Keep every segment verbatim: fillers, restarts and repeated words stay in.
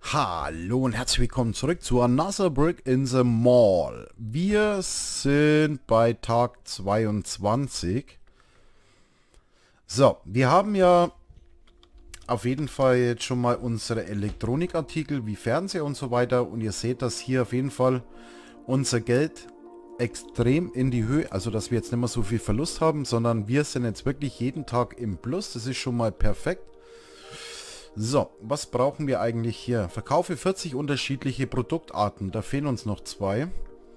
Hallo und herzlich willkommen zurück zu Another Brick in the Mall. Wir sind bei Tag zweiundzwanzig. So, wir haben ja auf jeden Fall jetzt schon mal unsere Elektronikartikel wie Fernseher und so weiter. Und ihr seht, dass hier auf jeden Fall unser Geld extrem in die Höhe, also dass wir jetzt nicht mehr so viel Verlust haben, sondern wir sind jetzt wirklich jeden Tag im Plus. Das ist schon mal perfekt. So, was brauchen wir eigentlich hier? Verkaufe vierzig unterschiedliche Produktarten. Da fehlen uns noch zwei.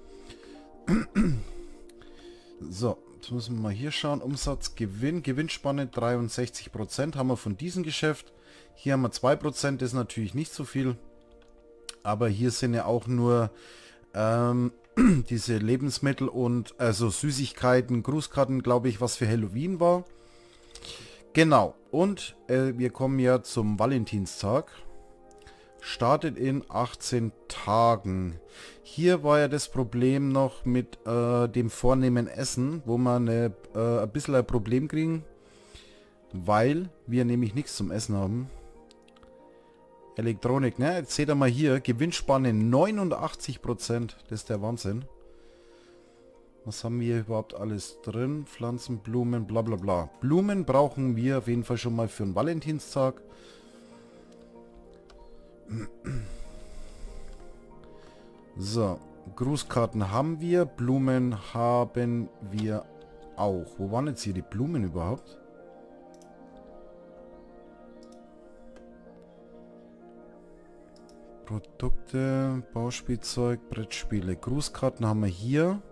So, jetzt müssen wir mal hier schauen. Umsatz, Gewinn, Gewinnspanne dreiundsechzig Prozent haben wir von diesem Geschäft. Hier haben wir zwei Prozent, das ist natürlich nicht so viel. Aber hier sind ja auch nur ähm, diese Lebensmittel und also Süßigkeiten, Grußkarten, glaube ich, was für Halloween war. Genau, und äh, wir kommen ja zum Valentinstag. Startet in achtzehn Tagen. Hier war ja das Problem noch mit äh, dem vornehmen Essen, wo wir eine, äh, ein bisschen ein Problem kriegen, weil wir nämlich nichts zum Essen haben. Elektronik, ne? Jetzt seht ihr mal hier, Gewinnspanne neunundachtzig Prozent. Das ist der Wahnsinn. Was haben wir überhaupt alles drin? Pflanzen, Blumen, bla bla bla. Blumen brauchen wir auf jeden Fall schon mal für den Valentinstag. So, Grußkarten haben wir, Blumen haben wir auch. Wo waren jetzt hier die Blumen überhaupt? Produkte, Bauspielzeug, Brettspiele. Grußkarten haben wir hier.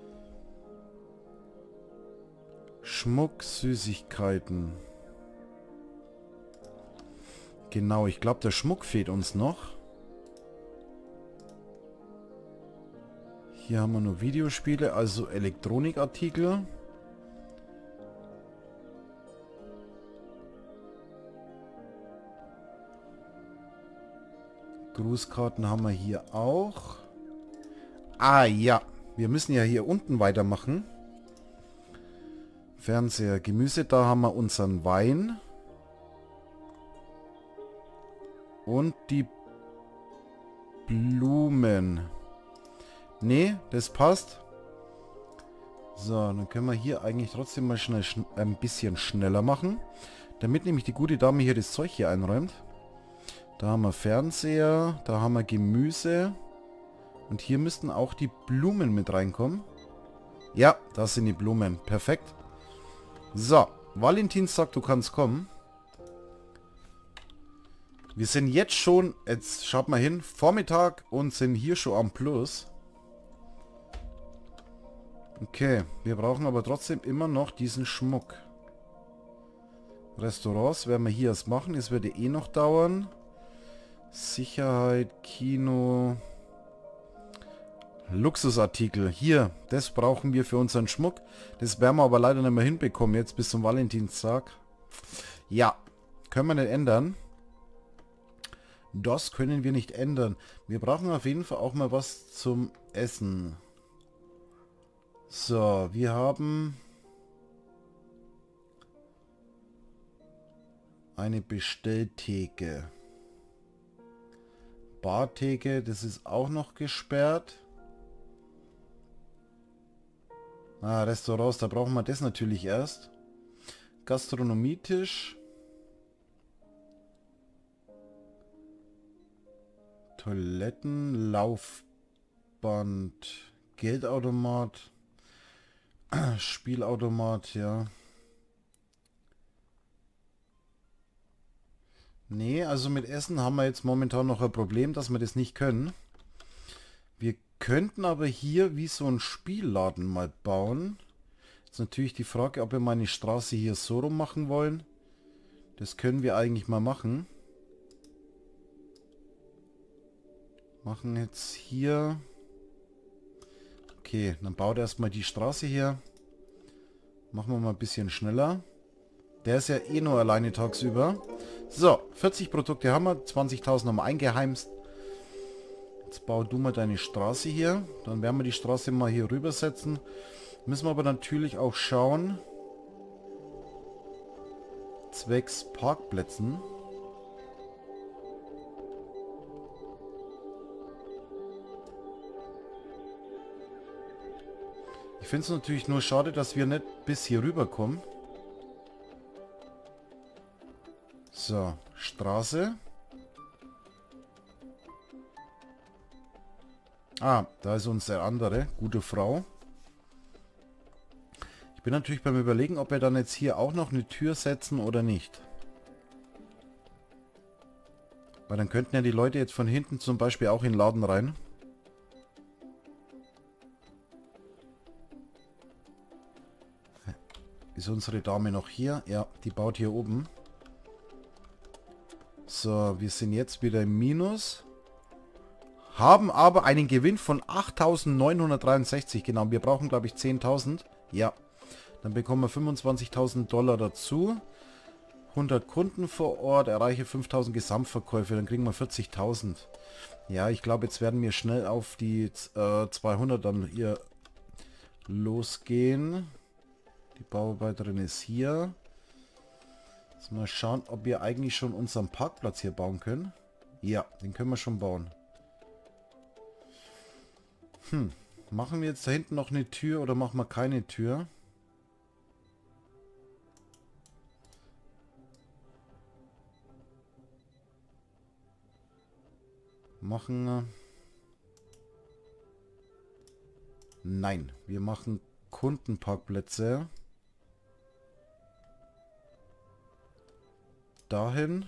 Schmuck, Süßigkeiten. Genau, ich glaube, der Schmuck fehlt uns noch. Hier haben wir nur Videospiele, also Elektronikartikel. Grußkarten haben wir hier auch. Ah ja, wir müssen ja hier unten weitermachen. Fernseher, Gemüse, da haben wir unseren Wein. Und die Blumen. Nee, das passt. So, dann können wir hier eigentlich trotzdem mal schnell schn ein bisschen schneller machen. Damit nämlich die gute Dame hier das Zeug hier einräumt. Da haben wir Fernseher, da haben wir Gemüse. Und hier müssten auch die Blumen mit reinkommen. Ja, da sind die Blumen. Perfekt. So, Valentinstag, du kannst kommen. Wir sind jetzt schon, jetzt schaut mal hin, Vormittag und sind hier schon am Plus. Okay, wir brauchen aber trotzdem immer noch diesen Schmuck. Restaurants werden wir hier erst machen, es würde eh noch dauern. Sicherheit, Kino... Luxusartikel. Hier, das brauchen wir für unseren Schmuck. Das werden wir aber leider nicht mehr hinbekommen jetzt bis zum Valentinstag. Ja, können wir nicht ändern. Das können wir nicht ändern. Wir brauchen auf jeden Fall auch mal was zum Essen. So, wir haben eine Bestelltheke. Bartheke, das ist auch noch gesperrt. Ah, Restaurants, da brauchen wir das natürlich erst. Gastronomietisch. Toiletten, Laufband, Geldautomat, Spielautomat, ja. Nee, also mit Essen haben wir jetzt momentan noch ein Problem, dass wir das nicht können. Wir könnten aber hier wie so ein Spielladen mal bauen. Jetzt natürlich die Frage, ob wir mal eine Straße hier so rum machen wollen. Das können wir eigentlich mal machen. Machen jetzt hier... Okay, dann baut erstmal die Straße hier. Machen wir mal ein bisschen schneller. Der ist ja eh nur alleine tagsüber. So, vierzig Produkte haben wir, zwanzigtausend haben wir eingeheimst. Jetzt bau du mal deine Straße hier. Dann werden wir die Straße mal hier rüber setzen. Müssen wir aber natürlich auch schauen. Zwecks Parkplätzen. Ich finde es natürlich nur schade, dass wir nicht bis hier rüber kommen. So, Straße. Ah, da ist unsere andere gute Frau. Ich bin natürlich beim Überlegen, ob wir dann jetzt hier auch noch eine Tür setzen oder nicht. Weil dann könnten ja die Leute jetzt von hinten zum Beispiel auch in den Laden rein. Ist unsere Dame noch hier? Ja, die baut hier oben. So, wir sind jetzt wieder im Minus. Haben aber einen Gewinn von achttausendneunhundertdreiundsechzig. Genau, wir brauchen glaube ich zehntausend. Ja, dann bekommen wir fünfundzwanzigtausend Dollar dazu. hundert Kunden vor Ort, erreiche fünftausend Gesamtverkäufe, dann kriegen wir vierzigtausend. Ja, ich glaube, jetzt werden wir schnell auf die äh, zweihundert dann hier losgehen. Die Bauarbeiterin ist hier. Jetzt mal schauen, ob wir eigentlich schon unseren Parkplatz hier bauen können. Ja, den können wir schon bauen. Hm, machen wir jetzt da hinten noch eine Tür oder machen wir keine Tür? Machen wir... Nein, wir machen Kundenparkplätze. Dahin.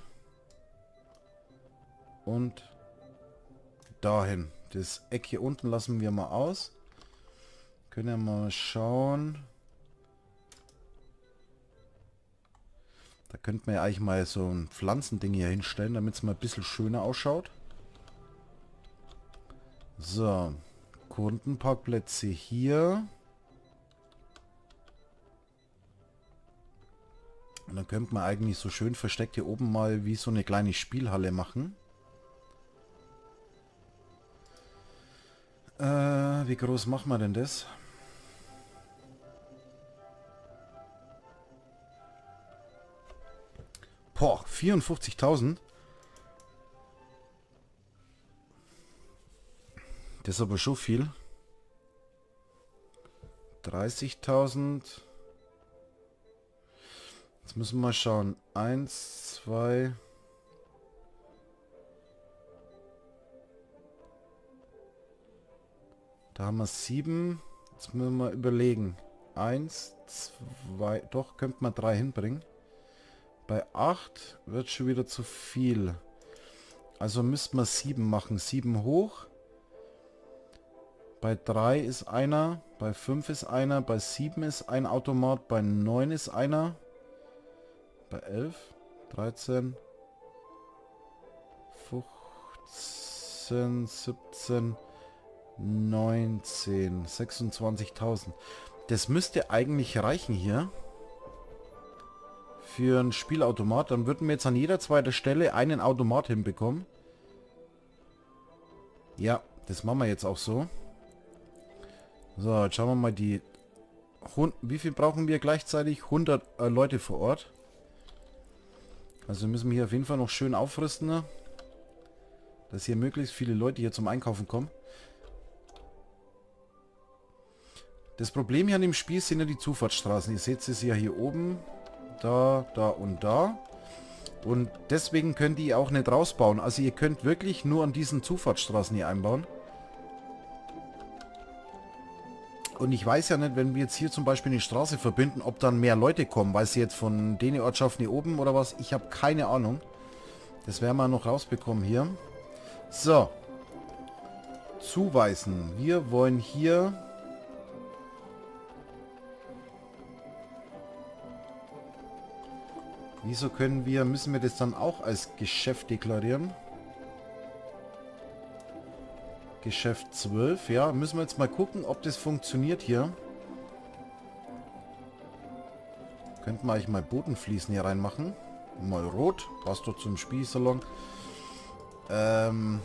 Und dahin. Das Eck hier unten lassen wir mal aus. Können wir mal schauen. Da könnte man ja eigentlich mal so ein Pflanzending hier hinstellen, damit es mal ein bisschen schöner ausschaut. So. Kundenparkplätze hier. Und dann könnte man eigentlich so schön versteckt hier oben mal wie so eine kleine Spielhalle machen. Äh, wie groß machen wir denn das? Boah, vierundfünfzigtausend. Das ist aber schon viel. dreißigtausend. Jetzt müssen wir mal schauen. Eins, zwei. Da haben wir sieben. Jetzt müssen wir mal überlegen. Eins, zwei. Doch, könnte man drei hinbringen. Bei acht wird schon wieder zu viel. Also müssten wir sieben machen. sieben hoch. Bei drei ist einer. Bei fünf ist einer. Bei sieben ist ein Automat. Bei neun ist einer. Bei elf, dreizehn, fünfzehn, siebzehn, neunzehn, sechsundzwanzigtausend. Das müsste eigentlich reichen hier. Für ein Spielautomat. Dann würden wir jetzt an jeder zweiten Stelle einen Automat hinbekommen. Ja, das machen wir jetzt auch so. So, jetzt schauen wir mal die... Wie viel brauchen wir gleichzeitig? hundert äh, Leute vor Ort. Also müssen wir hier auf jeden Fall noch schön aufrüsten, ne? Dass hier möglichst viele Leute hier zum Einkaufen kommen. Das Problem hier an dem Spiel sind ja die Zufahrtsstraßen. Ihr seht es ja hier oben, da, da und da. Und deswegen könnt ihr auch nicht rausbauen. Also ihr könnt wirklich nur an diesen Zufahrtsstraßen hier einbauen. Und ich weiß ja nicht, wenn wir jetzt hier zum Beispiel eine Straße verbinden, ob dann mehr Leute kommen, weil sie jetzt von den Ortschaften hier oben oder was. Ich habe keine Ahnung. Das werden wir noch rausbekommen hier. So. Zuweisen. Wir wollen hier... Wieso können wir, müssen wir das dann auch als Geschäft deklarieren? Geschäft zwölf, ja. Müssen wir jetzt mal gucken, ob das funktioniert hier. Könnten wir eigentlich mal Bodenfliesen hier reinmachen. Mal rot. Passt doch zum Spielsalon. Ähm.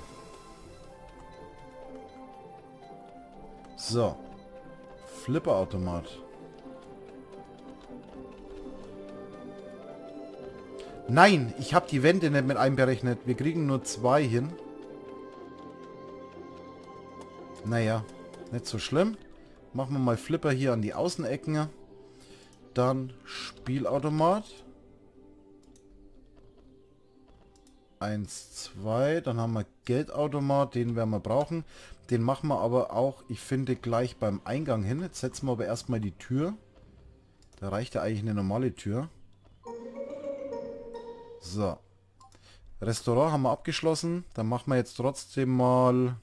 So. Flipperautomat. Nein, ich habe die Wände nicht mit einberechnet. Wir kriegen nur zwei hin. Naja, nicht so schlimm. Machen wir mal Flipper hier an die Außenecken. Dann Spielautomat. Eins, zwei. Dann haben wir Geldautomat, den werden wir brauchen. Den machen wir aber auch, ich finde, gleich beim Eingang hin. Jetzt setzen wir aber erstmal die Tür. Da reicht ja eigentlich eine normale Tür. So. Restaurant haben wir abgeschlossen. Dann machen wir jetzt trotzdem mal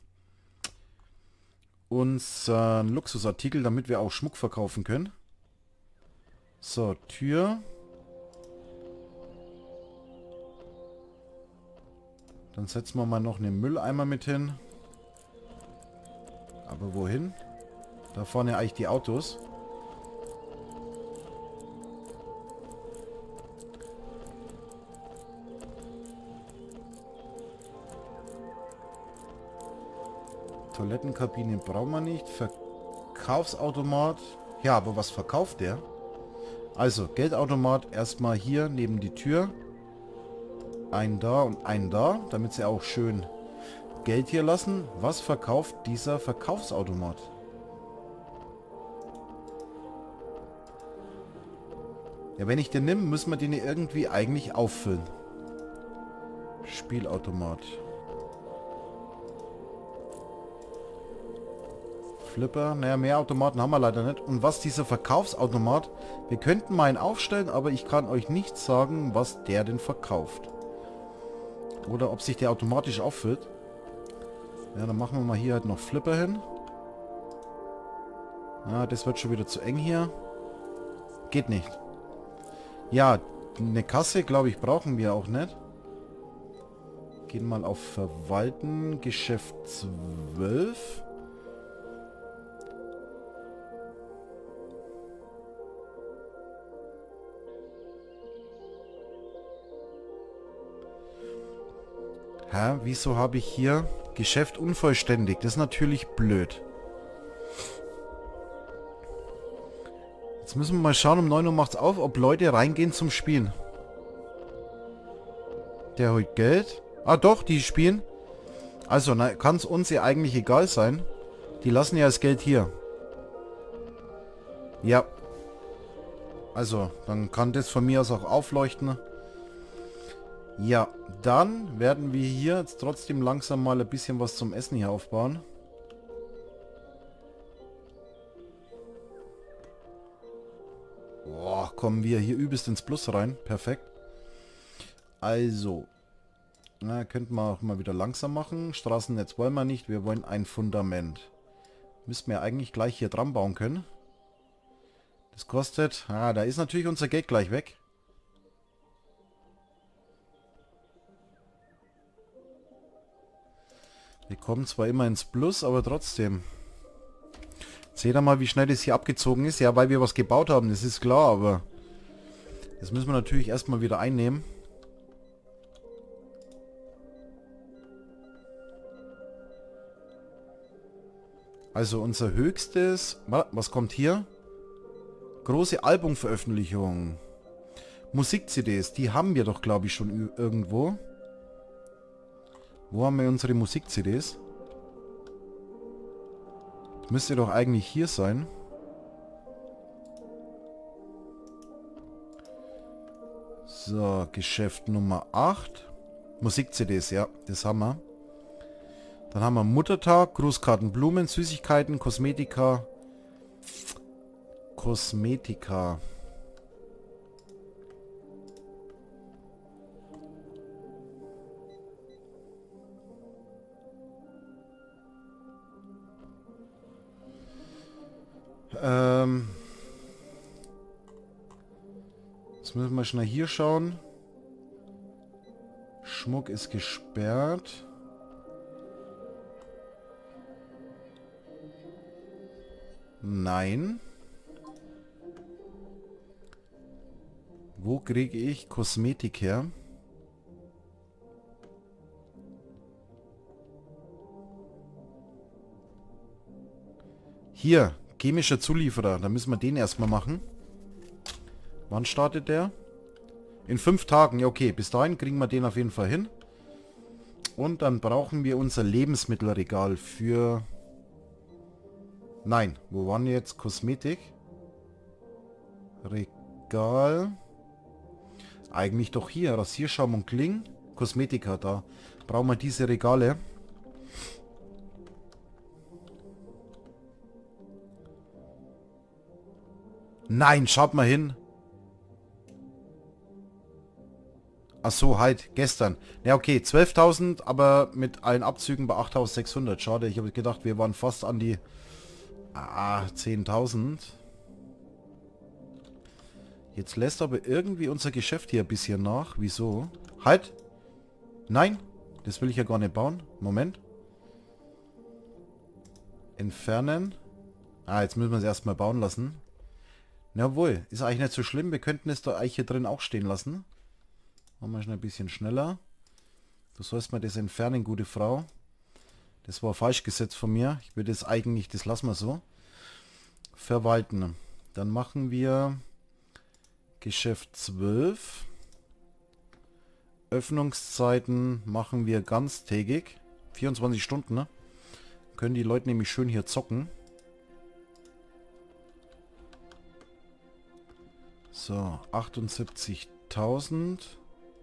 unseren Luxusartikel, damit wir auch Schmuck verkaufen können. So, Tür. Dann setzen wir mal noch einen Mülleimer mit hin. Aber wohin? Da vorne eigentlich die Autos. Toilettenkabine brauchen wir nicht. Verkaufsautomat. Ja, aber was verkauft der? Also, Geldautomat erstmal hier neben die Tür. Einen da und einen da, damit sie auch schön Geld hier lassen. Was verkauft dieser Verkaufsautomat? Ja, wenn ich den nehme, müssen wir den irgendwie eigentlich auffüllen. Spielautomat. Flipper. Naja, mehr Automaten haben wir leider nicht. Und was dieser Verkaufsautomat? Wir könnten mal einen aufstellen, aber ich kann euch nicht sagen, was der denn verkauft. Oder ob sich der automatisch auffüllt. Ja, dann machen wir mal hier halt noch Flipper hin. Ja, das wird schon wieder zu eng hier. Geht nicht. Ja, eine Kasse, glaube ich, brauchen wir auch nicht. Gehen mal auf Verwalten. Geschäft zwölf. Hä? Wieso habe ich hier Geschäft unvollständig? Das ist natürlich blöd. Jetzt müssen wir mal schauen, um neun Uhr macht's auf, ob Leute reingehen zum Spielen. Der holt Geld. Ah doch, die spielen. Also, kann es uns ja eigentlich egal sein. Die lassen ja das Geld hier. Ja. Also, dann kann das von mir aus auch aufleuchten. Ja, dann werden wir hier jetzt trotzdem langsam mal ein bisschen was zum Essen hier aufbauen. Boah, kommen wir hier übelst ins Plus rein. Perfekt. Also, na, könnten wir auch mal wieder langsam machen. Straßennetz wollen wir nicht, wir wollen ein Fundament. Müssten wir eigentlich gleich hier dran bauen können. Das kostet... Ah, da ist natürlich unser Geld gleich weg. Wir kommen zwar immer ins Plus, aber trotzdem. Seht ihr mal, wie schnell das hier abgezogen ist. Ja, weil wir was gebaut haben, das ist klar, aber das müssen wir natürlich erstmal wieder einnehmen. Also unser höchstes... Was kommt hier? Große Albumveröffentlichung. Musik-C Ds, die haben wir doch, glaube ich, schon irgendwo. Wo haben wir unsere Musik-C Ds? Das müsste doch eigentlich hier sein. So, Geschäft Nummer acht. Musik-C Ds, ja, das haben wir. Dann haben wir Muttertag, Grußkarten, Blumen, Süßigkeiten, Kosmetika. Kosmetika. Ähm. Jetzt müssen wir schnell hier schauen. Schmuck ist gesperrt. Nein. Wo kriege ich Kosmetik her? Hier, chemischer Zulieferer. Da müssen wir den erstmal machen. Wann startet der? In fünf Tagen. Ja, okay. Bis dahin kriegen wir den auf jeden Fall hin. Und dann brauchen wir unser Lebensmittelregal für... Nein, wo waren wir jetzt? Kosmetik. Regal. Eigentlich doch hier. Rasierschaum und Kling. Kosmetika da. Brauchen wir diese Regale. Nein, schaut mal hin. Ach so, halt, gestern. Ja, okay, zwölftausend, aber mit allen Abzügen bei achttausendsechshundert. Schade, ich habe gedacht, wir waren fast an die ah, zehntausend. Jetzt lässt aber irgendwie unser Geschäft hier ein bisschen nach. Wieso? Halt! Nein, das will ich ja gar nicht bauen. Moment. Entfernen. Ah, jetzt müssen wir es erstmal bauen lassen. Jawohl, ist eigentlich nicht so schlimm. Wir könnten es da eigentlich hier drin auch stehen lassen. Machen wir schon ein bisschen schneller. Du sollst mal das entfernen, gute Frau. Das war falsch gesetzt von mir. Ich würde es eigentlich, das lassen wir so. Verwalten. Dann machen wir Geschäft zwölf. Öffnungszeiten machen wir ganztägig. vierundzwanzig Stunden, ne? Können die Leute nämlich schön hier zocken. So, achtundsiebzigtausend.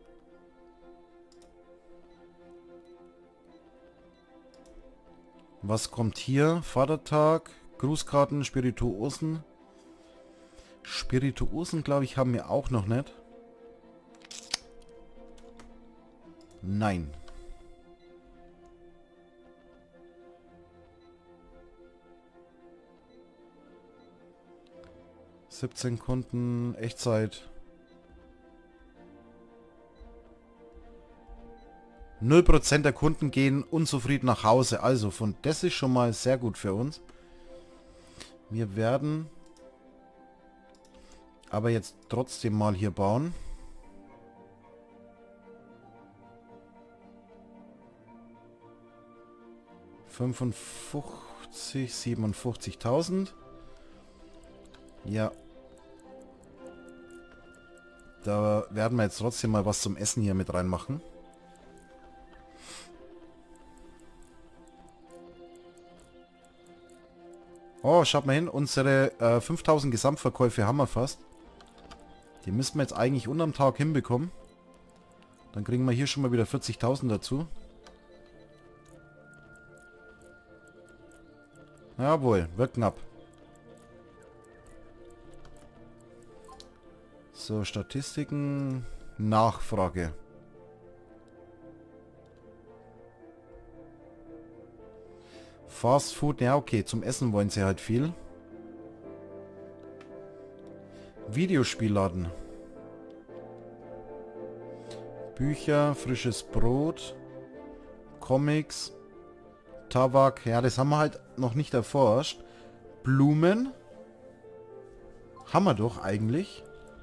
Was kommt hier? Vatertag, Grußkarten, Spirituosen. Spirituosen, glaube ich, haben wir auch noch nicht. Nein. siebzehn Kunden, Echtzeit. null Prozent der Kunden gehen unzufrieden nach Hause. Also von das ist schon mal sehr gut für uns. Wir werden aber jetzt trotzdem mal hier bauen. fünfundfünfzig, siebenundfünfzigtausend. Ja. Da werden wir jetzt trotzdem mal was zum Essen hier mit reinmachen. Oh, schaut mal hin, unsere äh, fünftausend Gesamtverkäufe haben wir fast. Die müssten wir jetzt eigentlich unterm Tag hinbekommen. Dann kriegen wir hier schon mal wieder vierzigtausend dazu. Jawohl, wird knapp. So, Statistiken, Nachfrage. Fast Food, ja okay, zum Essen wollen sie halt viel. Videospielladen. Bücher, frisches Brot, Comics, Tabak, ja das haben wir halt noch nicht erforscht. Blumen. Haben wir doch eigentlich.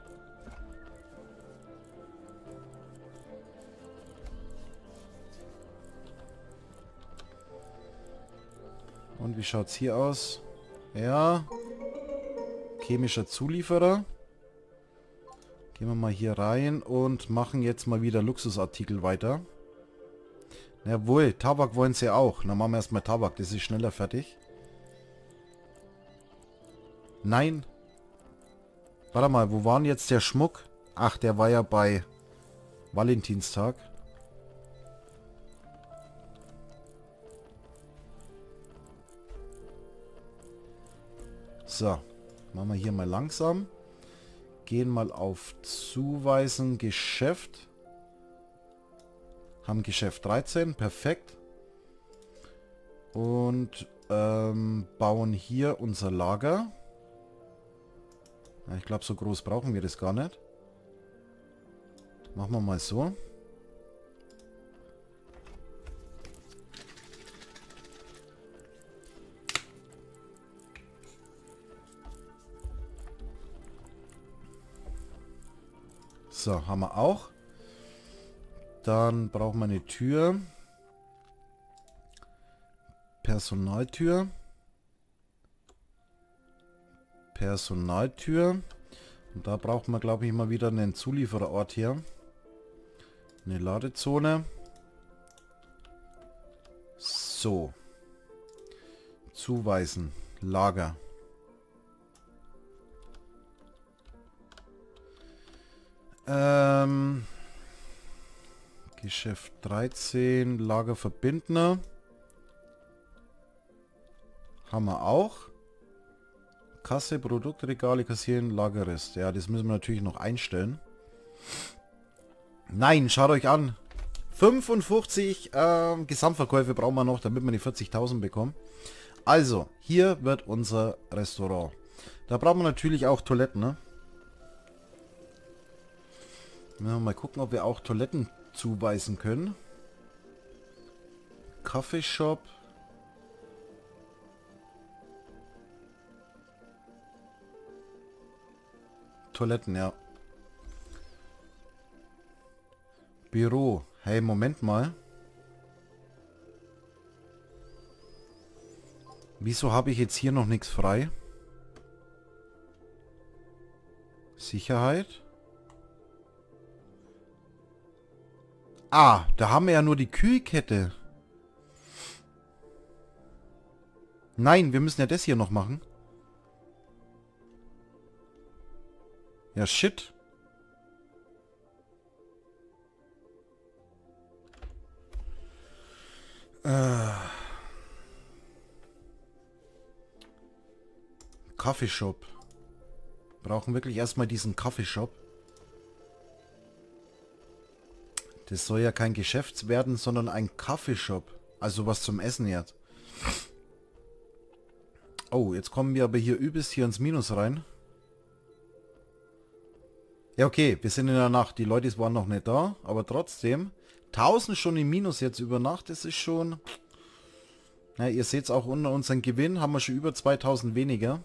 Und wie schaut es hier aus? Ja. Chemischer Zulieferer. Gehen wir mal hier rein und machen jetzt mal wieder Luxusartikel weiter. Jawohl, Tabak wollen sie auch. Dann machen wir erstmal Tabak, das ist schneller fertig. Nein. Warte mal, wo war denn jetzt der Schmuck? Ach, der war ja bei Valentinstag. So, machen wir hier mal langsam. Gehen mal auf Zuweisen, Geschäft. Haben Geschäft dreizehn, perfekt. Und ähm, bauen hier unser Lager. Ja, ich glaube, so groß brauchen wir das gar nicht. Machen wir mal so. So, haben wir auch. Dann brauchen wir eine Tür. Personaltür. Personaltür. Und da braucht man, glaube ich, mal wieder einen Zuliefererort hier. Eine Ladezone. So. Zuweisen. Lager. Ähm, Geschäft dreizehn, Lager Verbindner. Haben wir auch. Kasse, Produktregale, Kassieren, Lagerrest. Ja, das müssen wir natürlich noch einstellen. Nein, schaut euch an. fünfundfünfzig ähm, Gesamtverkäufe brauchen wir noch, damit wir die vierzigtausend bekommen. Also, hier wird unser Restaurant. Da brauchen wir natürlich auch Toiletten, ne? Ja, mal gucken, ob wir auch Toiletten zuweisen können. Kaffeeshop. Toiletten, ja. Büro. Hey, Moment mal. Wieso habe ich jetzt hier noch nichts frei? Sicherheit. Ah, da haben wir ja nur die Kühlkette. Nein, wir müssen ja das hier noch machen. Ja, shit. Äh. Kaffeeshop. Brauchen wirklich erstmal diesen Kaffeeshop. Das soll ja kein Geschäft werden, sondern ein Kaffeeshop. Also was zum Essen jetzt. Oh, jetzt kommen wir aber hier übelst hier ins Minus rein. Ja, okay, wir sind in der Nacht. Die Leute waren noch nicht da, aber trotzdem. tausend schon im Minus jetzt über Nacht, das ist schon... Ja, ihr seht es auch unter unseren Gewinn, haben wir schon über zweitausend weniger.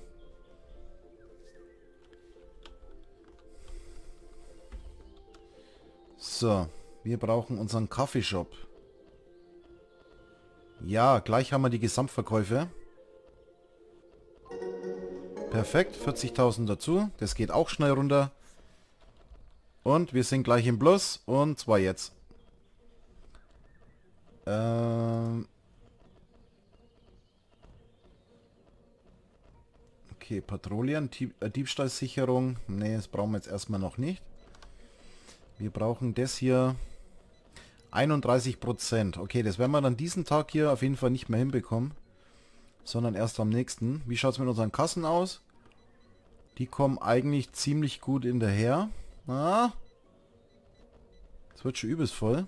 So, wir brauchen unseren Kaffeeshop. Ja, gleich haben wir die Gesamtverkäufe. Perfekt, vierzigtausend dazu. Das geht auch schnell runter. Und wir sind gleich im Plus. Und zwar jetzt. Ähm okay, Patrouillen, Dieb äh, Diebstahlsicherung. Ne, das brauchen wir jetzt erstmal noch nicht. Wir brauchen das hier. einunddreißig Prozent. Okay, das werden wir dann diesen Tag hier auf jeden Fall nicht mehr hinbekommen. Sondern erst am nächsten. Wie schaut es mit unseren Kassen aus? Die kommen eigentlich ziemlich gut hinterher. Ah. Das wird schon übelst voll.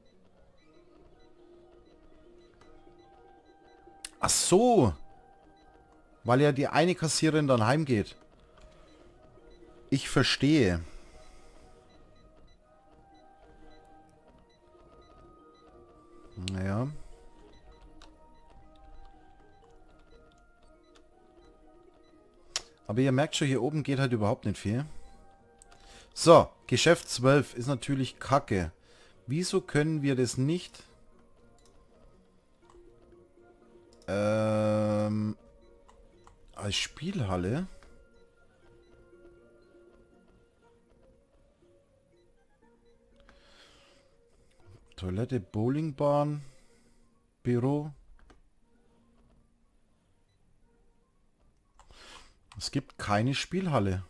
Ach so. Weil ja die eine Kassiererin dann heimgeht. Ich verstehe. Naja. Aber ihr merkt schon, hier oben geht halt überhaupt nicht viel. So, Geschäft zwölf ist natürlich Kacke. Wieso können wir das nicht... Ähm... als Spielhalle... Toilette, Bowlingbahn, Büro. Es gibt keine Spielhalle.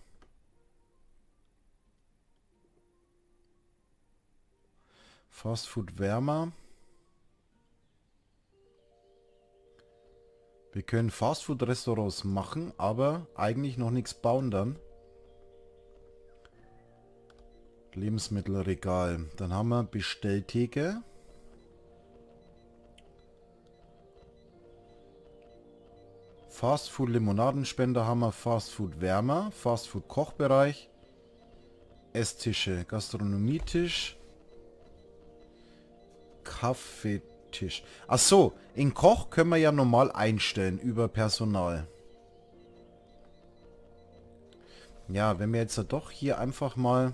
Fastfood Wärmer. Wir können Fastfood Restaurants machen, aber eigentlich noch nichts bauen dann. Lebensmittelregal. Dann haben wir Bestelltheke. Fastfood Limonadenspender haben wir, Fastfood Wärmer, Fastfood Kochbereich, Esstische, Gastronomietisch, Kaffeetisch. Ach so, in Koch können wir ja normal einstellen über Personal. Ja, wenn wir jetzt doch hier einfach mal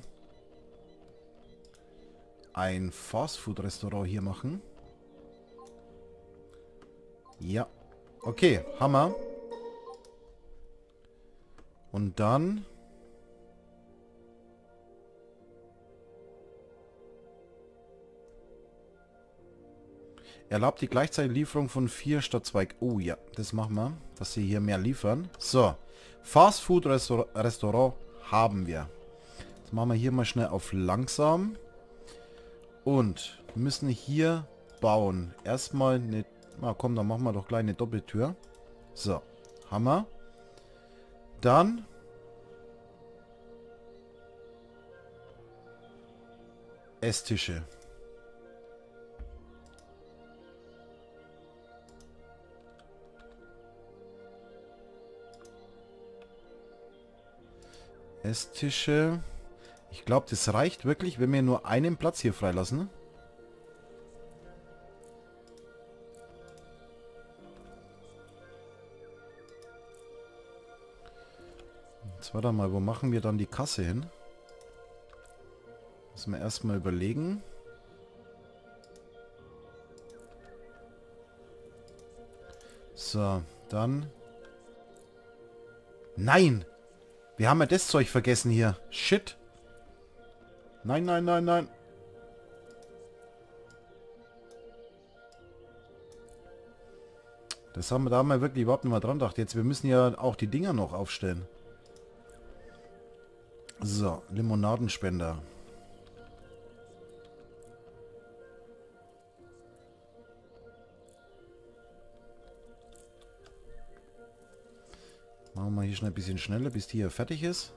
ein Fastfood-Restaurant hier machen. Ja. Okay, Hammer. Und dann... Erlaubt die gleichzeitige Lieferung von vier statt zwei. Oh ja, das machen wir, dass sie hier mehr liefern. So, Fast Food Restaur Restaurant haben wir. Jetzt machen wir hier mal schnell auf langsam. Und müssen hier bauen. Erstmal eine... Na komm, dann machen wir doch gleich eine Doppeltür. So, Hammer. Dann... Esstische. Esstische. Ich glaube, das reicht wirklich, wenn wir nur einen Platz hier freilassen. Jetzt warte mal, wo machen wir dann die Kasse hin? Müssen wir erstmal überlegen. So, dann... Nein! Wir haben ja das Zeug vergessen hier. Shit! Nein, nein, nein, nein. Das haben wir da mal wirklich überhaupt nicht mal dran gedacht. Jetzt, wir müssen ja auch die Dinger noch aufstellen. So, Limonadenspender. Machen wir hier schnell ein bisschen schneller, bis die hier fertig ist.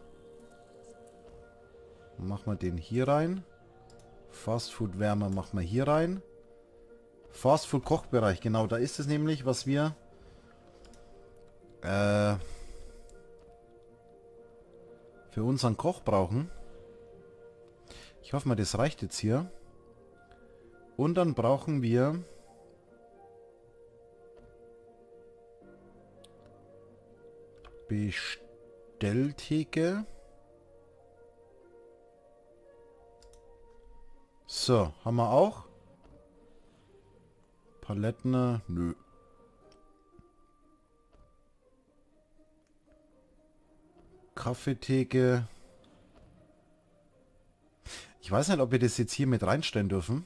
Machen wir den hier rein. Fast Food Wärmer machen wir hier rein. Fast Food Kochbereich, genau, da ist es nämlich, was wir äh, für unseren Koch brauchen. Ich hoffe mal, das reicht jetzt hier. Und dann brauchen wir Bestelltheke. So, haben wir auch. Paletten, nö. Kaffeetheke. Ich weiß nicht, ob wir das jetzt hier mit reinstellen dürfen.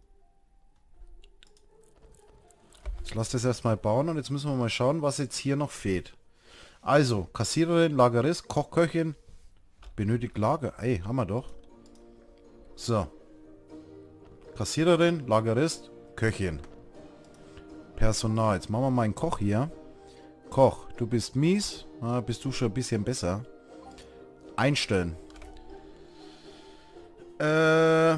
Ich lasse das erstmal bauen und jetzt müssen wir mal schauen, was jetzt hier noch fehlt. Also, Kassiererin, Lagerist, Kochköchin. Benötigt Lager. Ey, haben wir doch. So. Kassiererin, Lagerist, Köchin. Personal. Jetzt machen wir mal einen Koch hier. Koch, du bist mies. Ah, bist du schon ein bisschen besser. Einstellen. Äh.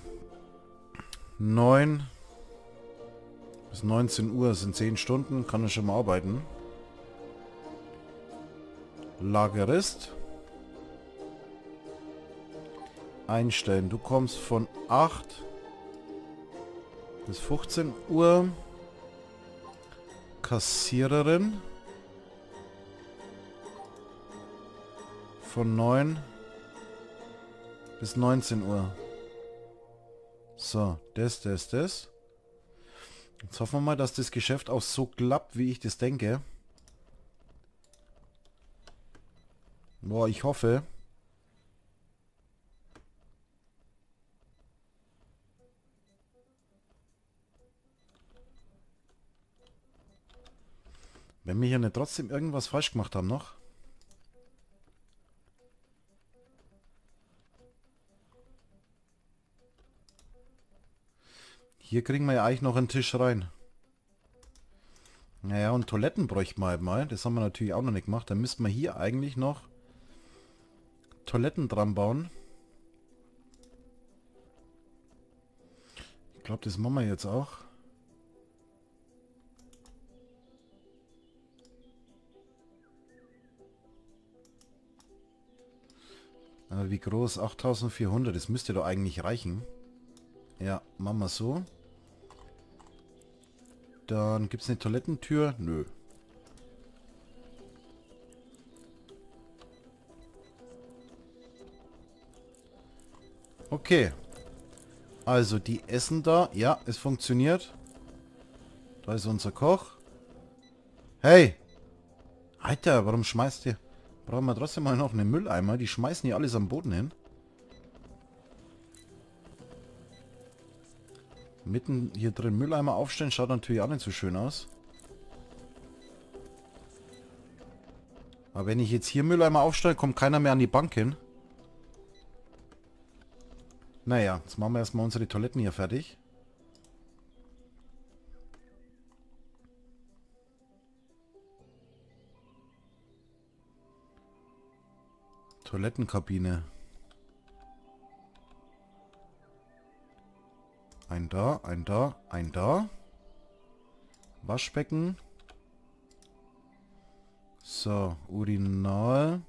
neun bis neunzehn Uhr sind zehn Stunden. Kann er schon mal arbeiten. Lagerist. Einstellen. Du kommst von acht bis fünfzehn Uhr. Kassiererin. Von neun bis neunzehn Uhr. So, das, das, das. Jetzt hoffen wir mal, dass das Geschäft auch so klappt, wie ich das denke. Boah, ich hoffe. Wenn wir hier nicht trotzdem irgendwas falsch gemacht haben noch. Hier kriegen wir ja eigentlich noch einen Tisch rein. Naja, und Toiletten bräuchten wir halt mal. Das haben wir natürlich auch noch nicht gemacht. Dann müssten wir hier eigentlich noch Toiletten dran bauen. Ich glaube, das machen wir jetzt auch. Aber wie groß? achttausendvierhundert. Das müsste doch eigentlich reichen. Ja, machen wir so. Dann gibt es eine Toilettentür. Nö. Okay. Also die essen da. Ja, es funktioniert. Da ist unser Koch. Hey! Alter, warum schmeißt ihr... Brauchen wir trotzdem mal noch einen Mülleimer. Die schmeißen hier alles am Boden hin. Mitten hier drin Mülleimer aufstellen, schaut natürlich auch nicht so schön aus. Aber wenn ich jetzt hier Mülleimer aufstelle, kommt keiner mehr an die Bank hin. Naja, jetzt machen wir erstmal unsere Toiletten hier fertig. Toilettenkabine. Ein da, ein da, ein da. Waschbecken. So, Urinal.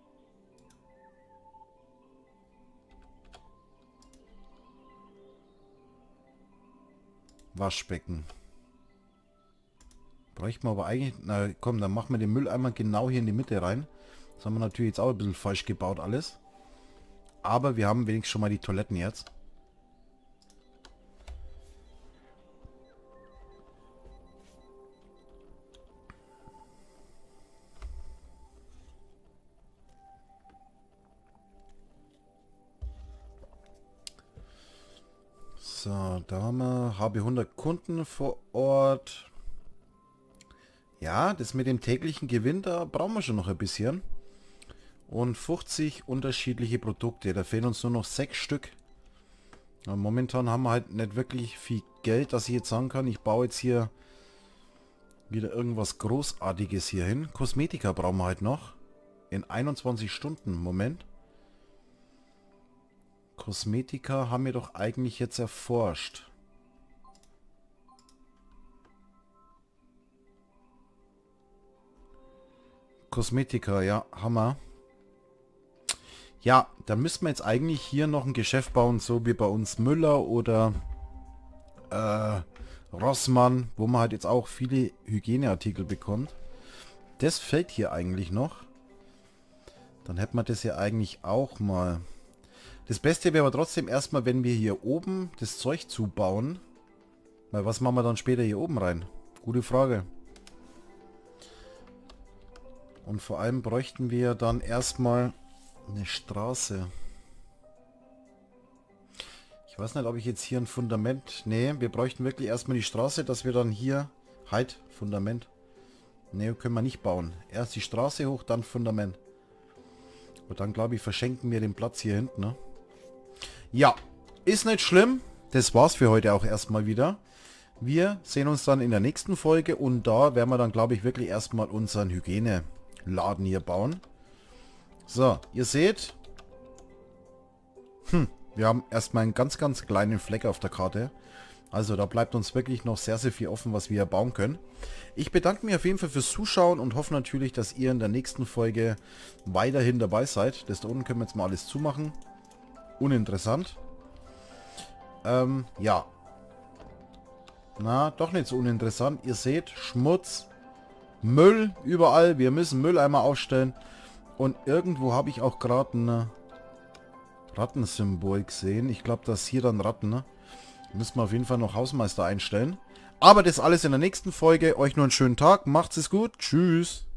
Waschbecken. Bräuchten wir aber eigentlich... Na komm, dann machen wir den Mülleimer genau hier in die Mitte rein. Das haben wir natürlich jetzt auch ein bisschen falsch gebaut alles. Aber wir haben wenigstens schon mal die Toiletten jetzt. So, da haben wir, habe hundert Kunden vor Ort. Ja, das mit dem täglichen Gewinn, da brauchen wir schon noch ein bisschen. Und fünfzig unterschiedliche Produkte, da fehlen uns nur noch sechs Stück. Aber momentan haben wir halt nicht wirklich viel Geld, dass ich jetzt sagen kann, ich baue jetzt hier wieder irgendwas Großartiges hier hin. Kosmetika brauchen wir halt noch. In einundzwanzig Stunden, Moment. Kosmetika haben wir doch eigentlich jetzt erforscht. Kosmetika, ja, Hammer. Ja, da müssten wir jetzt eigentlich hier noch ein Geschäft bauen, so wie bei uns Müller oder äh, Rossmann, wo man halt jetzt auch viele Hygieneartikel bekommt. Das fällt hier eigentlich noch. Dann hätten wir das ja eigentlich auch mal... Das Beste wäre aber trotzdem erstmal, wenn wir hier oben das Zeug zubauen. Weil was machen wir dann später hier oben rein? Gute Frage. Und vor allem bräuchten wir dann erstmal eine Straße. Ich weiß nicht, ob ich jetzt hier ein Fundament... Nee, wir bräuchten wirklich erstmal die Straße, dass wir dann hier... Halt, Fundament. Nee, können wir nicht bauen. Erst die Straße hoch, dann Fundament. Und dann, glaube ich, verschenken wir den Platz hier hinten, ne? Ja, ist nicht schlimm. Das war's für heute auch erstmal wieder. Wir sehen uns dann in der nächsten Folge und da werden wir dann, glaube ich, wirklich erstmal unseren Hygieneladen hier bauen. So, ihr seht, hm, wir haben erstmal einen ganz, ganz kleinen Fleck auf der Karte. Also da bleibt uns wirklich noch sehr, sehr viel offen, was wir hier bauen können. Ich bedanke mich auf jeden Fall fürs Zuschauen und hoffe natürlich, dass ihr in der nächsten Folge weiterhin dabei seid. Das da unten können wir jetzt mal alles zumachen. Uninteressant. Ähm, ja. Na, doch nicht so uninteressant. Ihr seht, Schmutz, Müll überall. Wir müssen Mülleimer aufstellen. Und irgendwo habe ich auch gerade ein Rattensymbol gesehen. Ich glaube, dass hier dann Ratten, ne? Müssen wir auf jeden Fall noch Hausmeister einstellen. Aber das alles in der nächsten Folge. Euch nur einen schönen Tag. Macht's es gut. Tschüss.